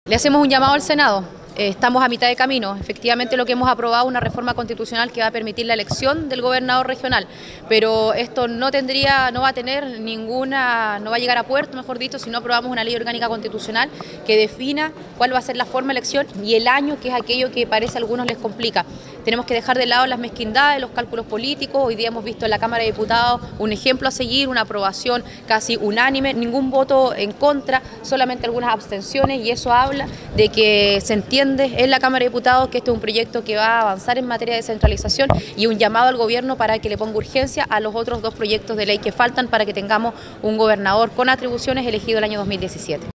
Le hacemos un llamado al Senado. Estamos a mitad de camino. Efectivamente lo que hemos aprobado es una reforma constitucional que va a permitir la elección del gobernador regional, pero esto no va a tener ninguna, no va a llegar a puerto, mejor dicho, si no aprobamos una ley orgánica constitucional que defina cuál va a ser la forma de elección y el año, que es aquello que parece a algunos les complica. Tenemos que dejar de lado las mezquindades, los cálculos políticos. Hoy día hemos visto en la Cámara de Diputados un ejemplo a seguir, una aprobación casi unánime, ningún voto en contra, solamente algunas abstenciones, y eso habla de que se entiende en la Cámara de Diputados que este es un proyecto que va a avanzar en materia de descentralización, y un llamado al gobierno para que le ponga urgencia a los otros dos proyectos de ley que faltan para que tengamos un gobernador con atribuciones elegido el año 2017.